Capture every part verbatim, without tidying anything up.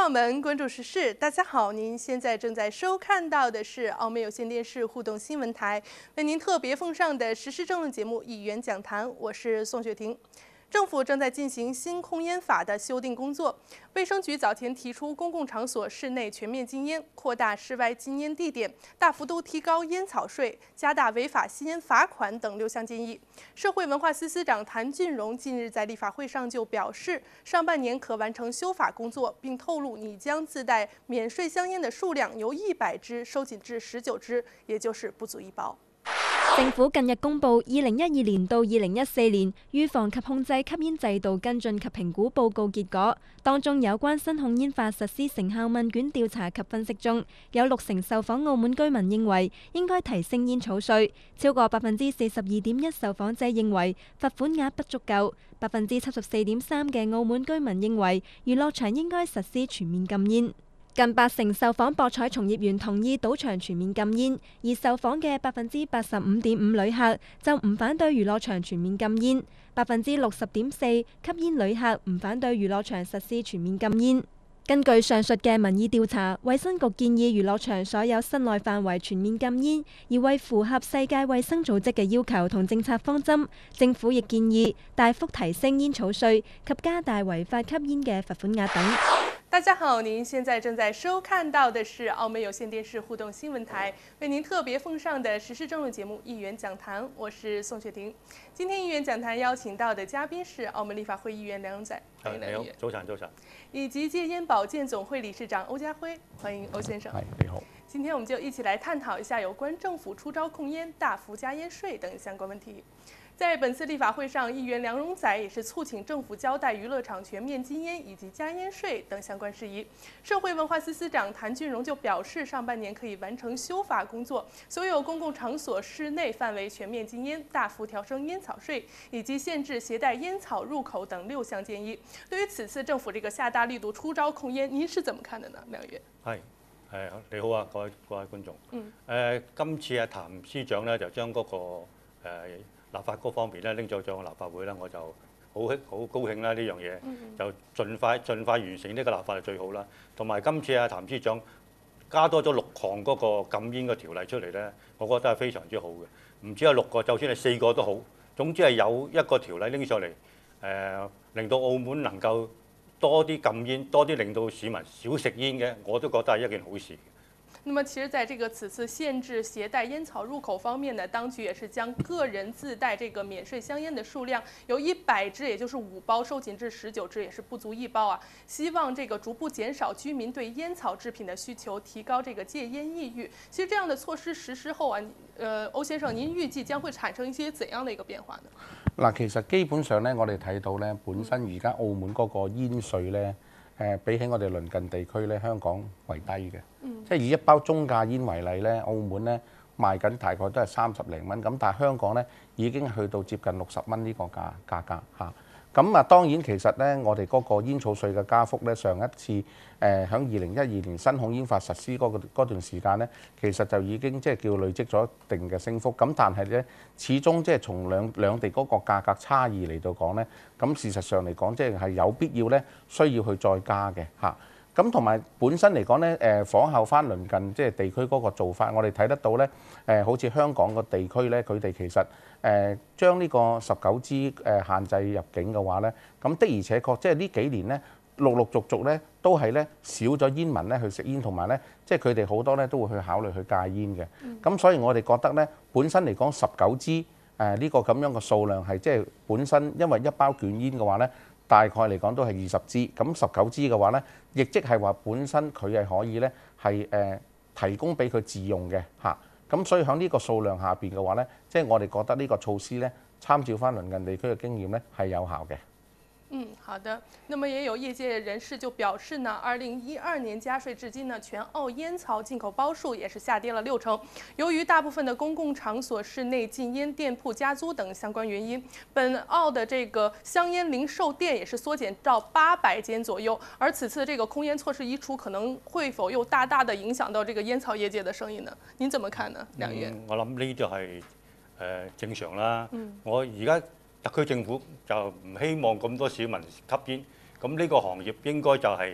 澳门，关注时事。大家好，您现在正在收看到的是澳门有线电视互动新闻台为您特别奉上的时事政论节目《一元讲坛》，我是宋雪婷。政府正在进行新控烟法的修订工作。卫生局早前提出，公共场所室内全面禁烟，扩大室外禁烟地点，大幅度提高烟草税，加大违法吸烟罚款等六项建议。社会文化司司长谭俊荣近日在立法会上就表示，上半年可完成修法工作，并透露拟将自带免税香烟的数量由一百支收紧至十九支，也就是不足一包。 政府近日公布二零一二年到二零一四年預防及控制吸煙制度跟進及評估報告結果，當中有關新控煙法實施成效問卷調查及分析中，有六成受訪澳門居民認為應該提升煙草稅，超過百分之四十二點一受訪者認為罰款額不足夠，百分之七十四點三嘅澳門居民認為娛樂場應該實施全面禁煙。近八成受訪博彩從業員同意賭場全面禁煙，而受訪嘅百分之八十五點五旅客就唔反對娛樂場全面禁煙，百分之六十點四吸煙旅客唔反對娛樂場實施全面禁煙。根據上述嘅民意調查，衛生局建議娛樂場所有室內範圍全面禁煙，而為符合世界衛生組織嘅要求同政策方針，政府亦建議大幅提升煙草稅及加大違法吸煙嘅罰款額等。 大家好，您现在正在收看到的是澳门有线电视互动新闻台为您特别奉上的时事政论节目《一元讲坛》，我是宋雪婷。今天《一元讲坛》邀请到的嘉宾是澳门立法会议员梁荣仔，欢迎梁议员。 早晨，早晨。 以及戒烟保健总会理事长欧家辉，欢迎欧先生。 嗨，你好。 今天我们就一起来探讨一下有关政府出招控烟、大幅加烟税等相关问题。在本次立法会上，议员梁荣仔也是促请政府交代娱乐场全面禁烟以及加烟税等相关事宜。社会文化司司长谭俊荣就表示，上半年可以完成修法工作，所有公共场所室内范围全面禁烟，大幅调升烟草税，以及限制携带烟草入口等六项建議。對於此次政府這個下大力度出招控煙，您是怎麼看的呢？梁議員。 係誒你好啊，各位各位觀眾。 嗯。 誒、呃，今次啊譚司長咧就將嗰、那個、呃立法嗰方面咧拎咗上立法會咧，我就好好高興啦！呢樣嘢就盡快盡快完成呢個立法就最好啦。同埋今次啊譚司長加多咗六項嗰個禁煙嘅條例出嚟咧，我覺得係非常之好嘅。唔止係六個，就算係四個都好。總之係有一個條例拎上嚟，誒、呃、令到澳門能夠多啲禁煙，多啲令到市民少食煙嘅，我都覺得係一件好事。 那麼，其實在這個此次限制攜帶煙草入口方面呢，當局也是將個人自帶這個免稅香煙的數量由一百支，也就是五包，收緊至十九支，也是不足一包啊。希望這個逐步減少居民對煙草製品的需求，提高這個戒煙意欲。其實這樣的措施實施後啊，呃，歐先生，您預計將會產生一些怎樣的一個變化呢？ 嗱，其實基本上咧，我哋睇到咧，本身而家澳門嗰個煙稅咧。誒比起我哋鄰近地區咧，香港為低嘅，嗯、即係以一包中價煙為例咧，澳門咧賣緊大概都係三十零蚊，咁但係香港咧已經去到接近六十蚊呢個價價格嚇。咁啊當然其實咧，我哋嗰個煙草稅嘅加幅咧，上一次誒喺二零一二年新控煙法實施嗰、嗰個、段時間咧，其實就已經即係叫累積咗一定嘅升幅。咁但係咧，始終即係從兩兩地嗰個價格差異嚟到講咧，咁事實上嚟講，即係係有必要咧，需要去再加嘅嚇。咁同埋本身嚟講咧，誒仿效翻鄰近即係地區嗰個做法，我哋睇得到咧，誒好似香港個地區咧，佢哋其實誒將呢個十九支誒限制入境嘅話咧，咁的而且確即係呢幾年咧，陸陸續續咧都係咧少咗煙民咧去食煙，同埋咧即係佢哋好多咧都會去考慮去戒煙嘅。咁、嗯、所以我哋覺得咧，本身嚟講十九支誒呢個咁樣嘅數量係即係本身，因為一包卷煙嘅話咧。大概嚟講都係二十支，咁十九支嘅話咧，亦即係話本身佢係可以咧係誒提供俾佢自用嘅嚇，咁所以喺呢個數量下邊嘅話咧，即係我哋覺得呢個措施咧，參照翻鄰近地區嘅經驗咧係有效嘅。 嗯，好的。那麼也有業界人士就表示呢，二零一二年加稅至今呢，全澳煙草進口包數也是下跌了六成。由於大部分的公共場所室內禁煙店鋪加租等相關原因，本澳的這個香煙零售店也是縮減到八百間左右。而此次這個控煙措施一出，可能會否又大大的影響到這個煙草業界的生意呢？您怎麼看呢，梁議員？ 嗯，我諗呢就係誒正常啦。 嗯、 我而家。特區政府就唔希望咁多市民吸煙，咁呢個行業應該就係、是、誒、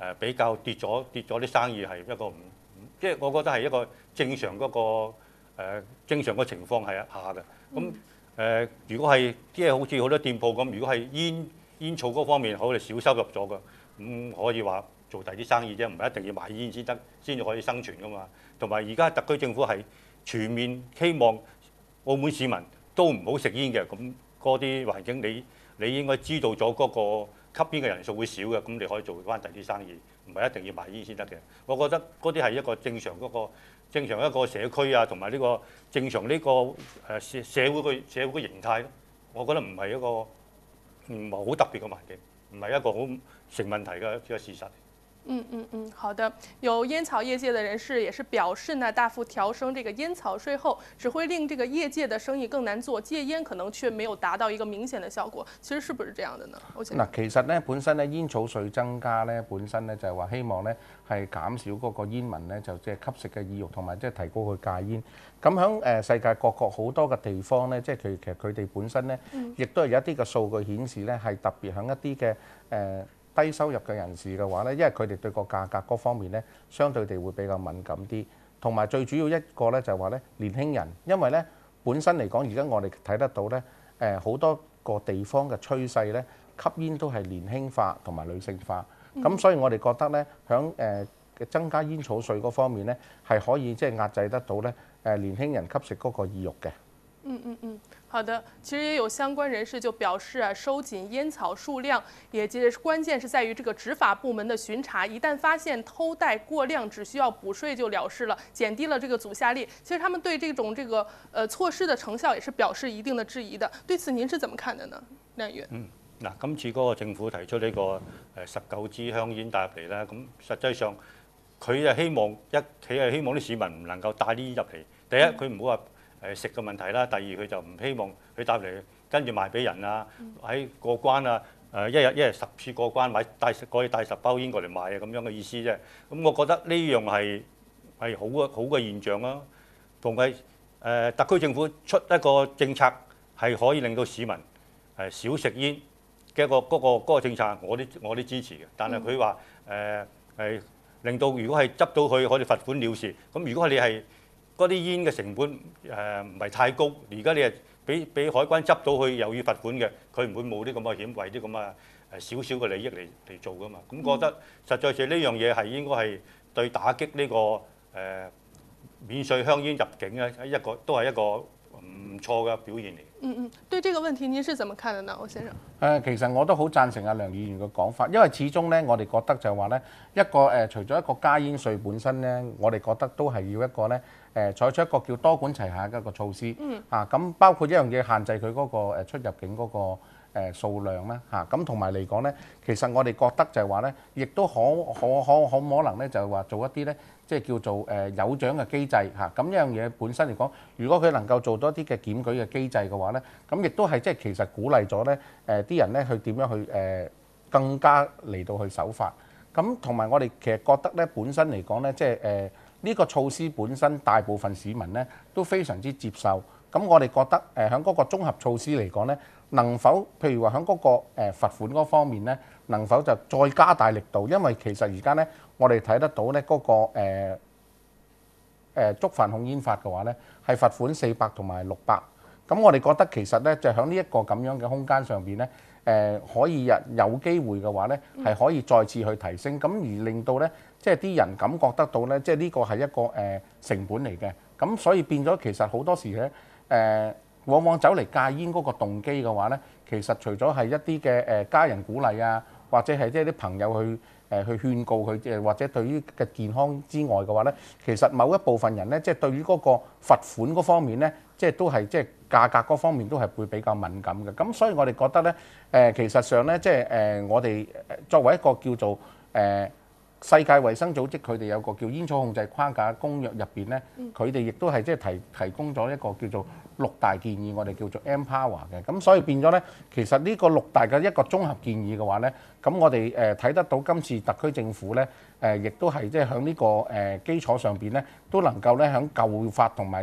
誒比較跌咗跌咗啲生意係一個唔即係我覺得係一個正常嗰、個、呃、正常嘅情況係下嘅。咁誒、呃、如果係即係好似好多店鋪咁，如果係煙煙草嗰方面好哋少收入咗嘅，咁可以話做第啲生意啫，唔係一定要賣煙先得先至可以生存噶嘛。同埋而家特區政府係全面希望澳門市民都唔好食煙嘅，咁嗰啲環境你你應該知道咗嗰個吸煙嘅人數會少嘅，咁你可以做翻第啲生意，唔係一定要賣煙先得嘅。我覺得嗰啲係一個正常嗰、個正常一個社區啊，同埋呢個正常呢、個誒社社會嘅社會嘅形態咯。我覺得唔係一個唔係好特別嘅環境，唔係一個好成問題嘅嘅事實。 嗯嗯嗯，好的。有煙草業界的人士也是表示呢，大幅調升這個煙草稅後，只會令這個業界的生意更難做，戒煙可能卻沒有達到一個明顯的效果。其實是不是這樣的呢？ 嗱，其實咧本身咧煙草稅增加咧，本身咧就係話希望咧係減少嗰個煙民咧就即係吸食嘅意欲，同埋即係提高佢戒煙。咁響誒世界各國好多嘅地方咧，即係佢其實佢哋本身咧，亦都係有一啲嘅數據顯示咧，係特別響一啲嘅誒。呃低收入嘅人士嘅話咧，因為佢哋對個價格嗰方面咧，相對地會比較敏感啲，同埋最主要一個咧就係話咧年輕人，因為咧本身嚟講，而家我哋睇得到咧，誒好多個地方嘅趨勢咧，吸煙都係年輕化同埋女性化，咁、嗯、所以我哋覺得咧，響誒嘅增加煙草稅嗰方面咧，係可以即係壓制得到咧誒年輕人吸食嗰個意欲嘅。 嗯嗯嗯，好的。其實也有相關人士就表示啊，收緊煙草數量，也即係關鍵是在於這個執法部門的巡查，一旦發現偷帶過量，只需要補稅就了事了，減低了這個阻嚇力。其實他們對這種這個呃措施的成效也是表示一定的質疑的。對此您是怎麼看的呢？梁議員？ 嗯，嗱，今次嗰個政府提出呢個誒十九支香煙帶入嚟咧，咁實際上佢係希望一，佢係希望啲市民唔能夠帶呢啲入嚟。第一，佢唔好話誒食嘅問題啦，第二佢就唔希望佢帶嚟跟住賣俾人啊，喺過關啊，誒一日一日十次過關買帶可以帶十包煙過嚟賣啊，咁樣嘅意思啫。咁我覺得呢樣係係好嘅好嘅現象啦。同埋誒特區政府出一個政策係可以令到市民誒少食煙嘅一個嗰個嗰個政策，我啲我啲支持嘅。但係佢話誒係令到如果係執到佢可以罰款了事。咁如果你係嗰啲煙嘅成本誒唔係太高，而家你係俾俾海關執到佢又要罰款嘅，佢唔會冒啲咁嘅險，為啲咁嘅誒少少嘅利益嚟嚟做噶嘛。咁覺得實在上呢樣嘢係應該係對打擊呢個誒免稅香煙入境咧一個都係一個唔錯嘅表現嚟。 嗯嗯，對這個問題您是怎麼看的呢，歐先生？ 誒，其實我都好贊成阿梁議員嘅講法，因為始終咧，我哋覺得就係話咧，一個誒除咗一個加煙稅本身咧，我哋覺得都係要一個咧誒採取一個叫多管齊下嘅一個措施。嗯。啊，咁包括一樣嘢限制佢嗰個誒出入境嗰個誒數量啦。嚇，咁同埋嚟講咧，其實我哋覺得就係話咧，亦都可可可可唔可能咧，就係話做一啲咧。即係叫做誒有獎嘅機制嚇，咁呢樣嘢本身嚟講，如果佢能夠做多啲嘅檢舉嘅機制嘅話咧，咁亦都係即係其實鼓勵咗咧誒啲人咧去點樣去誒更加嚟到去守法。咁同埋我哋其實覺得咧本身嚟講咧，即係誒呢個措施本身大部分市民咧都非常之接受。咁我哋覺得誒喺嗰個綜合措施嚟講咧，能否譬如話喺嗰個誒罰款嗰方面咧，能否就再加大力度？因為其實而家咧，我哋睇得到咧嗰個誒誒觸犯控煙法嘅話咧，係罰款四百同埋六百。咁我哋覺得其實咧，就喺呢一個咁樣嘅空間上邊咧，誒可以有有機會嘅話咧，係可以再次去提升，咁而令到咧，即係啲人感覺得到咧，即係呢個係一個誒成本嚟嘅。咁所以變咗其實好多時咧，誒往往走嚟戒煙嗰個動機嘅話咧，其實除咗係一啲嘅誒家人鼓勵啊，或者係即係啲朋友去誒去勸告佢，誒或者對於嘅健康之外嘅話咧，其實某一部分人咧，即係對於嗰個罰款嗰方面咧，即係都係即係價格嗰方面都係會比較敏感嘅。咁所以我哋覺得咧，誒其實上咧，即係誒我哋作為一個叫做誒世界衛生組織，佢哋有個叫煙草控制框架公約入邊咧，佢哋亦都係即係提提供咗一個叫做六大建議，我哋叫做 Empower 嘅。咁所以變咗咧，其實呢個六大嘅一個綜合建議嘅話咧，咁我哋誒睇得到今次特區政府咧，誒亦都係即係喺呢個誒基礎上邊咧，都能夠咧喺舊法同埋將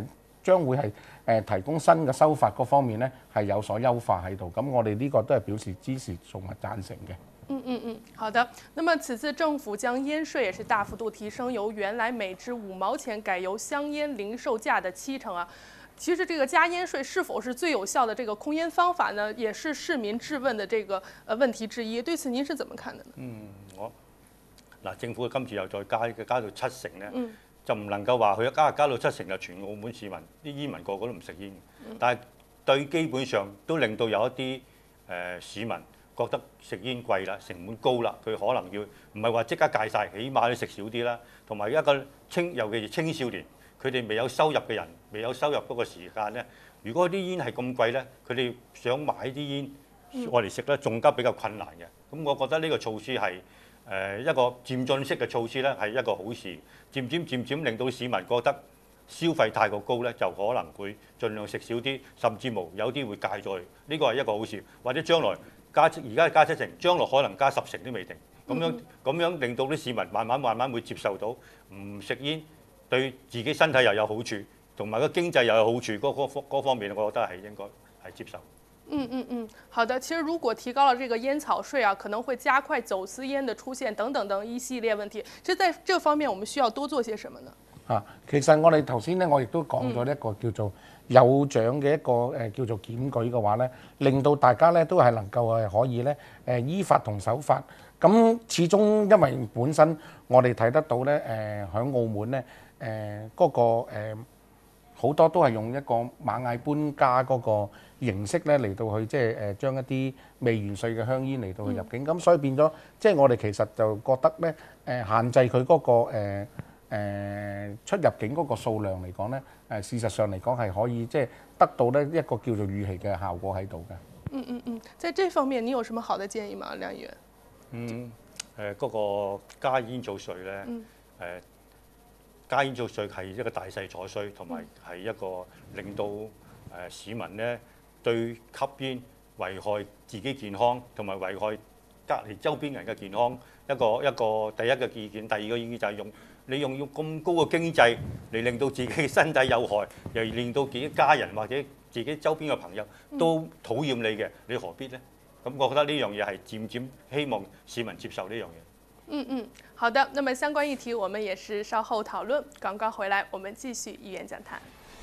將會係誒提供新嘅修法嗰方面咧係有所優化喺度。咁我哋呢個都係表示支持同埋贊成嘅。 嗯嗯嗯，好的。那麼此次政府將煙稅也是大幅度提升，由原來每支五毛錢改由香煙零售價的七成啊。其實這個加煙稅是否是最有效的這個控煙方法呢？也是市民質問的這個呃問題之一。對此您是怎麼看的呢？ 嗯，我嗱政府今次又再加加到七成咧， 嗯、就唔能夠話佢一加加到七成就全澳門市民啲煙民個個都唔食煙，嗯、但係對基本上都令到有一啲誒、呃、市民覺得食煙貴啦，成本高啦，佢可能要唔係話即刻戒晒，起碼都食少啲啦。同埋一個青，尤其是青少年，佢哋未有收入嘅人，未有收入嗰個時間咧，如果啲煙係咁貴咧，佢哋想買啲煙我嚟食咧，仲加比較困難嘅。咁我覺得呢個措施係誒、呃、一個漸進式嘅措施咧，係一個好事。漸漸漸漸令到市民覺得消費太過高咧，就可能會盡量食少啲，甚至無有啲會戒咗去。呢個係一個好事，或者將來。加而家加七成，將來可能加十成都未定。咁樣咁樣令到啲市民慢慢慢慢會接受到，唔食煙對自己身體又有好處，同埋個經濟又有好處。嗰嗰嗰方面，我覺得係應該係接受。 嗯嗯嗯，好的。其實如果提高了這個煙草稅啊，可能會加快走私煙的出現等等等一系列問題。其實在這方面，我們需要多做些什麼呢？ 啊，其實我哋頭先咧，我亦都講咗一個叫做有獎嘅一個誒叫做檢舉嘅話咧，令到大家咧都係能夠係可以咧誒依法同守法。咁始終因為本身我哋睇得到咧誒喺澳門咧誒嗰個誒好多都係用一個螞蟻搬家嗰個形式咧嚟到去即係誒將一啲未完稅嘅香煙嚟到去入境。咁、嗯、所以變咗即係我哋其實就覺得咧誒限制佢嗰個誒誒出入境嗰個數量嚟講咧，誒事實上嚟講係可以即係得到咧一個叫做預期嘅效果喺度嘅。 嗯嗯嗯，在這方面你有什麼好的建議嗎，梁議員？ 嗯誒嗰、呃、個加煙造稅咧，誒、 嗯呃、加煙造稅係一個大勢所趨，同埋係一個令到誒、呃、市民咧對吸煙危害自己健康，同埋危害隔離周邊人嘅健康一個一個第一個意見。第二個意見就係用你用用咁高嘅經濟嚟令到自己身體有害，又令到自己家人或者自己周邊嘅朋友都討厭你嘅，你何必呢？咁我覺得呢樣嘢係漸漸希望市民接受呢樣嘢。 嗯嗯，好的。那麼相關議題我們也是稍後討論。廣告回來，我們繼續議員講壇。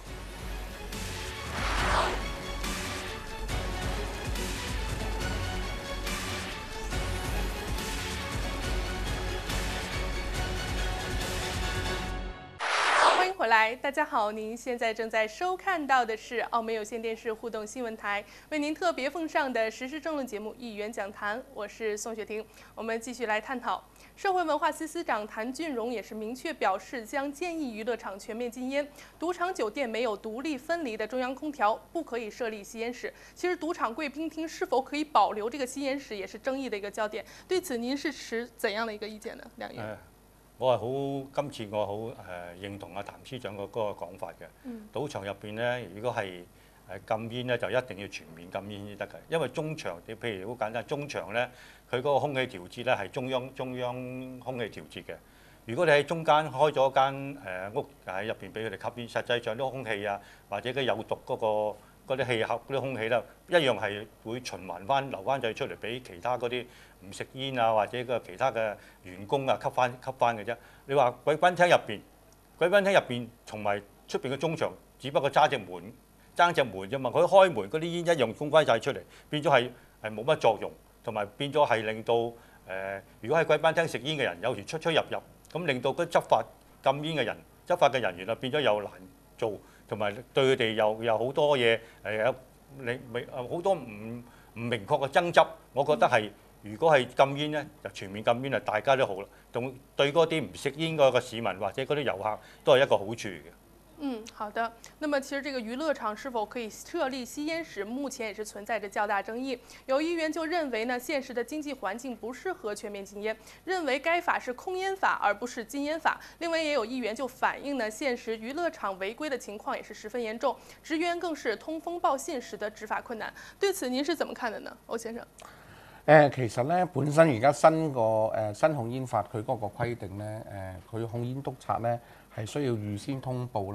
回來，大家好，您現在正在收看到的是澳門有線電視互動新聞台為您特別奉上的時事政論節目《議員講壇》，我是宋雪婷。我們繼續來探討。社會文化司司長譚俊榮也是明確表示，將建議娛樂場全面禁煙，賭場酒店沒有獨立分離的中央空調，不可以設立吸煙室。其實賭場貴賓廳是否可以保留這個吸煙室，也是爭議的一個焦點。對此，您是持怎樣的一個意見呢？梁議員？呃我係好今次我好誒、呃、認同阿譚司長個嗰個講法嘅。嗯、賭場入邊咧，如果係誒禁煙咧，就一定要全面禁煙先得嘅。因為中場，你譬如好簡單，中場咧，佢嗰個空氣調節咧係中央中央空氣調節嘅。如果你喺中間開咗間誒屋喺入邊俾佢哋吸煙，實際上啲空氣啊或者佢有毒嗰、嗰個嗰啲氣口嗰啲空氣咧，一樣係會循環翻流翻仔出嚟俾其他嗰啲唔食煙啊或者個其他嘅員工啊吸翻吸翻嘅啫。你話貴賓廳入邊，貴賓廳入邊同埋出邊嘅中場，只不過揸隻門爭隻門啫嘛。佢開門嗰啲煙一樣供翻晒出嚟，變咗係係冇乜作用，同埋變咗係令到誒、呃，如果喺貴賓廳食煙嘅人有時出出入入，咁令到嗰執法禁煙嘅人執法嘅人員啊變咗又難做。同埋對佢哋又有好多嘢誒有你未好多唔唔明確嘅爭執，我覺得係如果係禁煙咧，就全面禁煙啊，大家都好啦。同對嗰啲唔食煙嗰個市民或者嗰啲遊客都係一個好處嘅。 嗯，好的。那麼其實這個娛樂場是否可以設立吸煙室，目前也是存在着較大爭議。有議員就認為呢，現實的經濟環境不適合全面禁煙，認為該法是控煙法而不是禁煙法。另外也有議員就反映呢，現實娛樂場違規的情況也是十分嚴重，職員更是通風報信，使得執法困難。對此您是怎麼看的呢，歐先生？ 誒，其實咧，本身而家新個誒新控煙法佢嗰個規定咧，誒佢控煙督察咧係需要預先通報咧，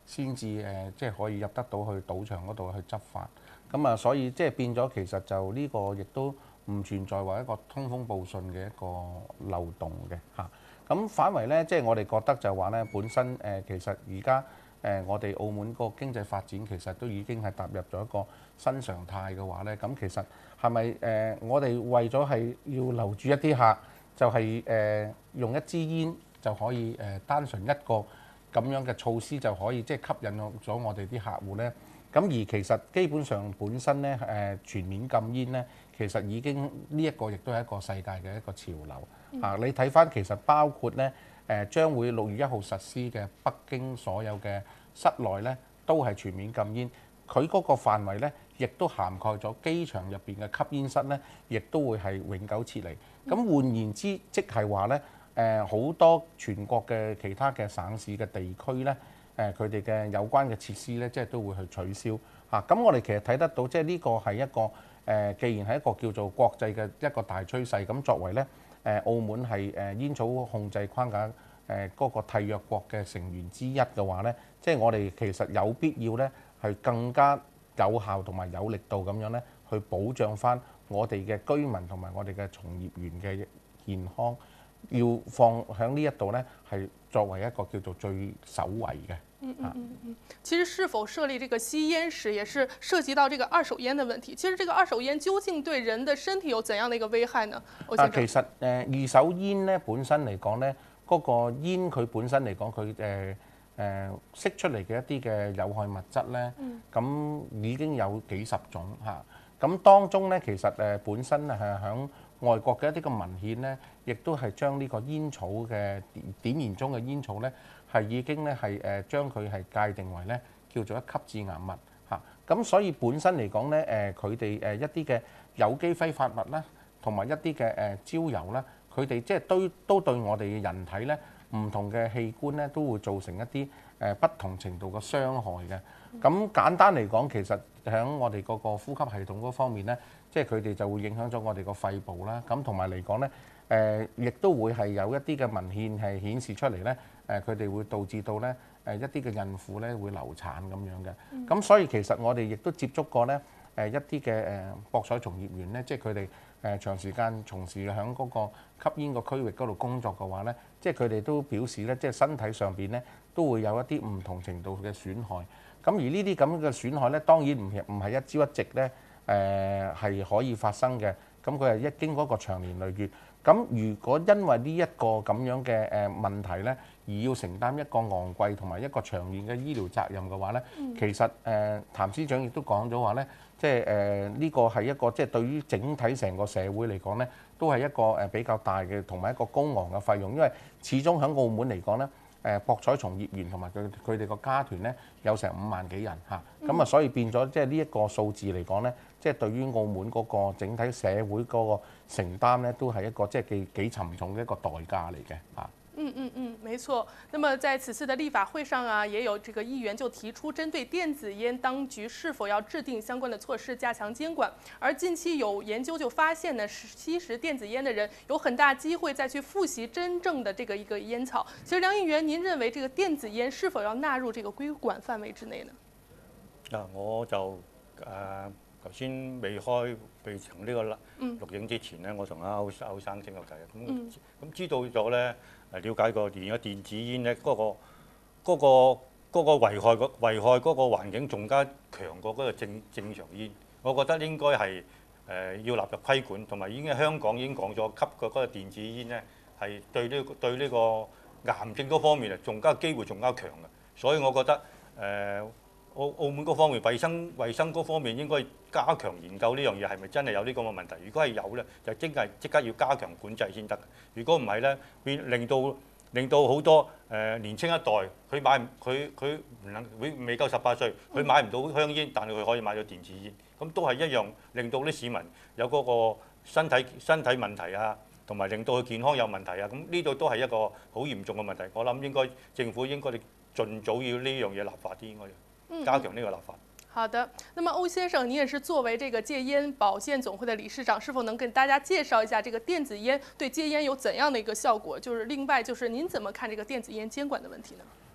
先至誒即係可以入得到去賭場嗰度去執法。咁啊，所以即係變咗其實就呢個亦都唔存在話一個通風報信嘅一個漏洞嘅嚇。咁反為咧，即係我哋覺得就話咧，本身誒其實而家誒我哋澳門個經濟發展其實都已經係踏入咗一個新常態嘅話咧，咁其實係咪誒我哋為咗係要留住一啲客，就係誒用一支煙就可以誒單純一個咁樣嘅措施就可以即係吸引咗我哋啲客戶咧？咁而其實基本上本身咧誒全面禁煙咧，其實已經呢一個亦都係一個世界嘅一個潮流啊！你睇翻其實包括咧誒將會六月一號實施嘅北京所有嘅室內咧都係全面禁煙，佢嗰個範圍咧亦都涵蓋咗機場入邊嘅吸煙室咧，亦都會係永久撤離。咁換言之，即係話咧誒好多全國嘅其他嘅省市嘅地區咧。誒佢哋嘅有關嘅設施咧，即係都會去取消嚇。咁、啊、我哋其實睇得到，即係呢個係一個誒、呃，既然係一個叫做國際嘅一個大趨勢，咁作為咧誒、呃、澳門係誒煙草控制框架誒嗰、呃那個締約國嘅成員之一嘅話咧，即係我哋其實有必要咧係更加有效同埋有力度咁樣咧去保障翻我哋嘅居民同埋我哋嘅從業員嘅健康。要放喺呢一度呢，係作為一個叫做最首位嘅。 嗯嗯嗯嗯。其實是否設立這個吸煙室，也是涉及到這個二手煙的問題。其實這個二手煙究竟對人的身體有怎樣的一個危害呢？ 啊，其實誒、呃、二手煙呢本身嚟講呢，嗰、那個煙佢本身嚟講，佢誒誒釋出嚟嘅一啲嘅有害物質呢，咁、嗯、已經有幾十種嚇。咁、啊、當中呢，其實誒、呃、本身係響外國嘅一啲嘅文獻咧，亦都係將呢個煙草嘅點燃中嘅煙草咧，係已經咧係誒將佢係界定為咧叫做一級致癌物嚇。咁所以本身嚟講咧，誒佢哋誒一啲嘅有機揮發物啦，同埋一啲嘅誒焦油啦，佢哋即係都都對我哋嘅人體咧唔同嘅器官咧都會造成一啲誒不同程度嘅傷害嘅。咁簡單嚟講，其實喺我哋嗰個呼吸系統嗰方面咧，即係佢哋就會影響咗我哋個肺部啦。咁同埋嚟講咧，誒亦都會係有一啲嘅文獻係顯示出嚟咧，誒佢哋會導致到咧誒一啲嘅孕婦咧會流產咁樣嘅。咁所以其實我哋亦都接觸過咧誒一啲嘅誒博彩從業員咧，即係佢哋誒長時間從事喺嗰個吸煙個區域嗰度工作嘅話咧，即係佢哋都表示咧，即係身體上邊咧都會有一啲唔同程度嘅損害。咁而呢啲咁嘅損害咧，當然唔係唔係一朝一夕咧，誒係可以發生嘅。咁佢係一經過一個長年累月。咁如果因為呢一個咁樣嘅誒問題咧，而要承擔一個昂貴同埋一個長遠嘅醫療責任嘅話咧，嗯、其實誒譚司長亦都講咗話咧，即係誒呢個係一個即係對於整體成個社會嚟講咧，都係一個誒比較大嘅同埋一個高昂嘅費用，因為始終喺澳門嚟講咧。誒博彩從業員同埋佢佢哋個家團咧有成五萬幾人嚇，咁啊所以變咗即係呢一個數字嚟講咧，即係對於澳門嗰個整體社會嗰個承擔咧，都係一個即係幾幾沉重嘅一個代價嚟嘅嚇。 嗯嗯嗯，沒錯。那麼在此次的立法會上啊，也有這個議員就提出，針對電子煙，當局是否要制定相關的措施，加強監管。而近期有研究就發現呢，吸食電子煙的人有很大機會再去複習真正的這個一個煙草。其實梁議員，您認為這個電子煙是否要納入這個規管範圍之內呢？ 嗱，我就誒頭先未開未從呢個錄影之前咧，我同阿歐歐生傾過偈，咁咁、嗯、知道咗咧。誒了解過而家電子煙咧，嗰、嗰個嗰、嗰個嗰、嗰個危害個危害嗰個環境仲加強過嗰個正正常煙。我覺得應該係誒、呃、要納入規管，同埋已經香港已經講咗吸嘅嗰個電子煙咧係對呢、呢個、對呢個癌症嗰方面啊，仲加機會仲加強嘅。所以我覺得誒、呃、澳澳門嗰方面衞生衞生嗰方面應該加強研究呢樣嘢係咪真係有呢咁嘅問題？如果係有咧，就即係即刻要加強管制先得。如果唔係咧，變令到令到好多誒、呃、年青一代佢買佢佢唔能會未夠十八歲，佢買唔到香煙，但係佢可以買到電子煙，咁都係一樣令到啲市民有嗰個身體身體問題啊，同埋令到佢健康有問題啊。咁呢度都係一個好嚴重嘅問題。我諗應該政府應該你盡早要呢樣嘢立法啲，應該要加強呢個立法。 好的，那麼歐先生，你也是作為這個戒煙保健總會的理事長，是否能跟大家介紹一下這個電子煙對戒煙有怎樣的一個效果？就是另外，就是您怎麼看這個電子煙監管的問題呢？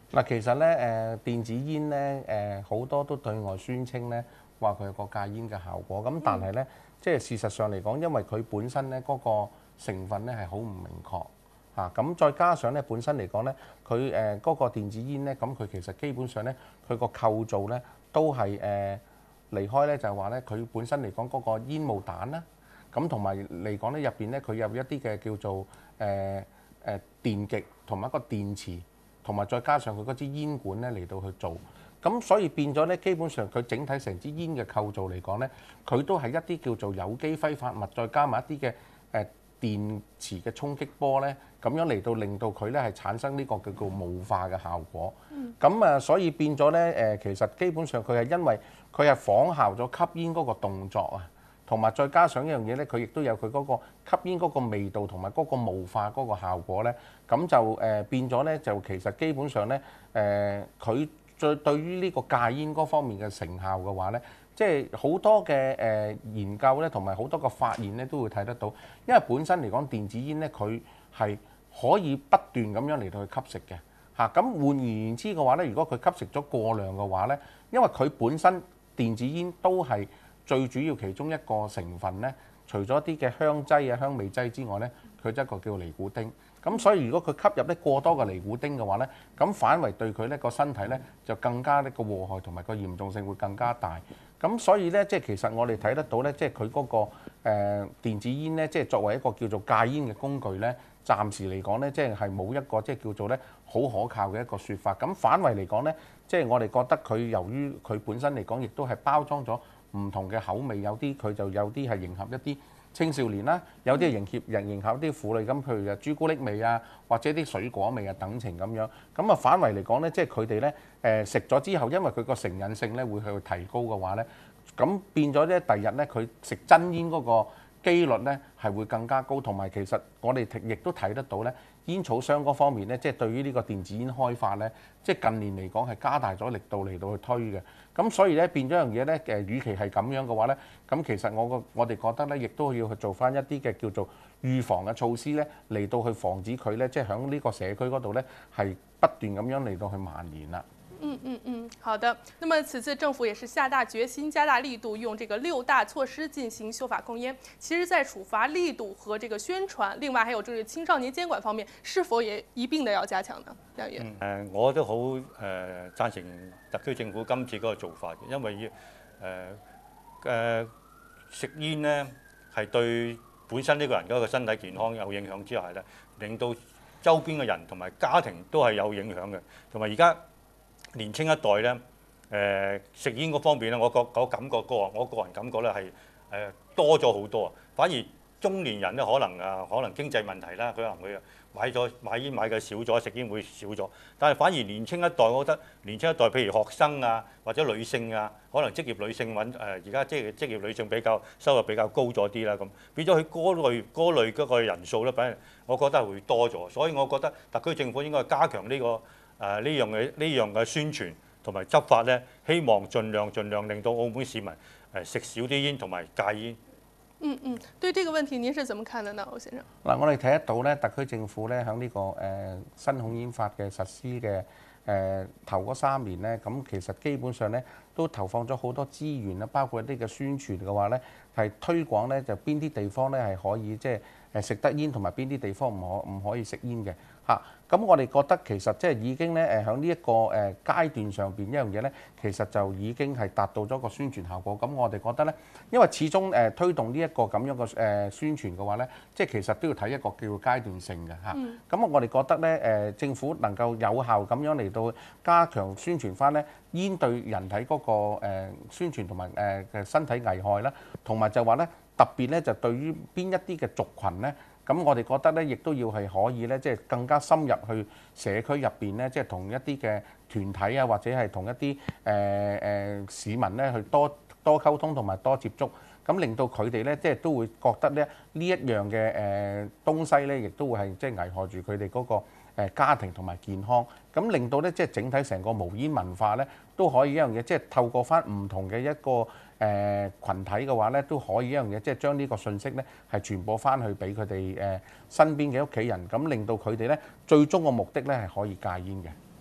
嗱，其實咧誒電子煙咧誒好多都對外宣稱咧話佢有個戒煙嘅效果，咁但係咧即係事實上嚟講，因為佢本身咧嗰個成分咧係好唔明確嚇，咁再加上咧本身嚟講咧，佢誒嗰個電子煙咧，咁佢其實基本上咧佢個構造咧都係誒離開咧就係話咧佢本身嚟講嗰個煙霧彈啦，咁同埋嚟講咧入邊咧佢有一啲嘅叫做誒誒電極同埋一個電池。同埋再加上佢嗰支煙管咧嚟到去做，咁所以變咗咧，基本上佢整體成支煙嘅構造嚟講咧，佢都係一啲叫做有機揮發物，再加埋一啲嘅誒電磁嘅衝擊波咧，咁樣嚟到令到佢咧係產生呢個叫做霧化嘅效果。咁啊、嗯，所以變咗咧誒，其實基本上佢係因為佢係仿效咗吸煙嗰個動作啊。同埋再加上一樣嘢咧，佢亦都有佢嗰個吸煙嗰個味道同埋嗰個霧化嗰個效果咧，咁就誒變咗咧，就其實基本上咧誒，佢最對於呢個戒煙嗰方面嘅成效嘅話咧，即係好多嘅誒研究咧，同埋好多個發現咧，都會睇得到，因為本身嚟講電子煙咧，佢係可以不斷咁樣嚟到去吸食嘅嚇。咁換言之嘅話咧，如果佢吸食咗過量嘅話咧，因為佢本身電子煙都係最主要其中一個成分咧，除咗啲嘅香劑啊、香味劑之外咧，佢就一個叫尼古丁。咁所以如果佢吸入咧過多嘅尼古丁嘅話咧，咁反為對佢咧個身體咧就更加呢個禍害同埋個嚴重性會更加大。咁所以咧，即係其實我哋睇得到咧，即係佢嗰個誒、呃、電子煙咧，即係作為一個叫做戒煙嘅工具咧，暫時嚟講咧，即係係冇一個即係叫做咧好可靠嘅一個説法。咁反為嚟講咧，即係我哋覺得佢由於佢本身嚟講，亦都係包裝咗唔同嘅口味，有啲佢就有啲係迎合一啲青少年啦，有啲係迎合人迎合啲婦女咁，譬如誒朱古力味啊，或者啲水果味啊等情咁樣。咁啊反為嚟講咧，即係佢哋咧誒食咗之後，因為佢個成癮性咧會去提高嘅話咧，咁變咗咧第日咧佢食真煙嗰個機率咧係會更加高，同埋其實我哋亦都睇得到咧，煙草商嗰方面咧，即係對於呢個電子煙開發咧，即係近年嚟講係加大咗力度嚟到去推嘅。咁所以咧變咗樣嘢咧，誒，與其係咁樣嘅話咧，咁其實我個我哋覺得咧，亦都要去做翻一啲嘅叫做預防嘅措施咧，嚟到去防止佢咧，即係喺呢個社區嗰度咧係不斷咁樣嚟到去蔓延啦。 嗯嗯嗯，好的。那麼此次政府也是下大決心，加大力度，用這個六大措施進行修法控煙。其實，在處罰力度和這個宣傳，另外還有這個青少年監管方面，是否也一併的要加強呢？梁議員。 誒，我都好誒贊成特區政府今次嗰個做法嘅，因為誒誒、呃呃、食煙呢係對本身呢個人嗰個身體健康有影響之下咧，令到周邊嘅人同埋家庭都係有影響嘅，同埋而家年青一代咧，誒、呃、食煙嗰方面咧，我覺我感覺過，我個人感覺咧係誒多咗好多。反而中年人咧，可能啊，可能經濟問題啦，佢可能會買咗買煙買嘅少咗，食煙會少咗。但係反而年青一代，我覺得年青一代，譬如學生啊，或者女性啊，可能職業女性揾誒而家即係職業女性比較收入比較高咗啲啦，咁變咗佢嗰類嗰類嗰個人數咧，反而我覺得係會多咗。所以我覺得特區政府應該加強呢個。誒呢樣嘅呢樣嘅宣傳同埋執法咧，希望盡量盡量令到澳門市民誒食少啲煙同埋戒煙。 嗯嗯，對這個問題，您是怎麼看的呢，歐先生？ 嗱，我哋睇得到咧，特區政府咧喺呢個誒、呃、新控煙法嘅實施嘅誒、呃、頭嗰三年咧，咁其實基本上咧都投放咗好多資源啦，包括一啲嘅宣傳嘅話咧，係推廣咧就邊啲地方咧係可以即係誒食得煙，同埋邊啲地方唔可唔可以食煙嘅嚇。咁我哋覺得其實即係已經咧誒喺呢一個誒階段上邊一樣嘢咧，其實就已經係達到咗個宣傳效果。咁我哋覺得咧，因為始終誒推動呢一個咁樣嘅誒宣傳嘅話咧，即係其實都要睇一個叫階段性嘅嚇。咁、嗯、我哋覺得咧誒政府能夠有效咁樣嚟到加強宣傳翻咧煙對人體嗰個誒宣傳同埋誒嘅身體危害啦，同埋就話咧特別咧就對於邊一啲嘅族群咧。咁我哋覺得咧，亦都要係可以咧，即係更加深入去社區入邊咧，即係同一啲嘅團體啊，或者係同一啲誒誒市民咧，去多多溝通同埋多接觸，咁令到佢哋咧，即係都會覺得咧呢一樣嘅誒東西咧，亦都會係即係危害住佢哋嗰個誒家庭同埋健康，咁令到咧即係整體成個無煙文化咧，都可以一樣嘢，即係透過翻唔同嘅一個。誒羣體嘅話咧，都可以一樣嘢，即係將呢個信息咧係傳播翻去俾佢哋誒身邊嘅屋企人，咁令到佢哋咧最終個目的咧係可以戒煙嘅。 嗯。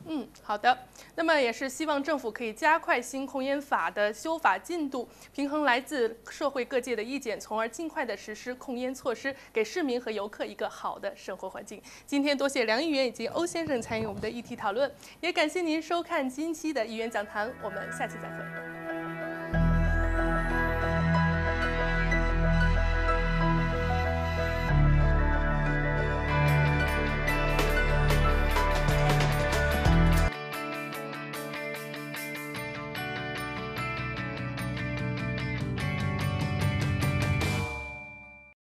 好的，那么也是希望政府可以加快新控烟法的修法进度，平衡来自社会各界的意见，从而尽快的实施控烟措施，给市民和游客一个好的生活环境。今天多谢梁议员以及欧先生参与我们的议题讨论，也感谢您收看今期的议员讲坛，我们下期再会。